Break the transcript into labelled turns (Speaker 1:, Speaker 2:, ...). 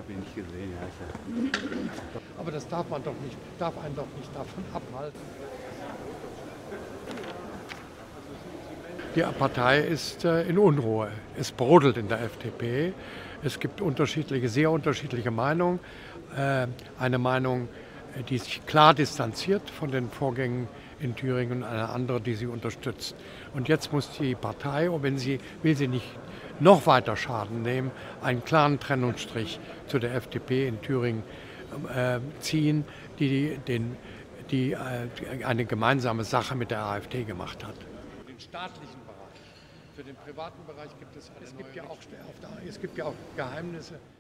Speaker 1: wenig gesehen, ja.
Speaker 2: Aber das darf einen doch nicht davon abhalten. Die Partei ist in Unruhe. Es brodelt in der FDP. Es gibt sehr unterschiedliche Meinungen. Eine Meinung, die sich klar distanziert von den Vorgängen in Thüringen, und eine andere, die sie unterstützt. Und jetzt muss die Partei, will sie nicht noch weiter Schaden nehmen, einen klaren Trennungsstrich zu der FDP in Thüringen ziehen, die eine gemeinsame Sache mit der AfD gemacht hat. Für den staatlichen Bereich, für den privaten Bereich gibt es ja auch Geheimnisse.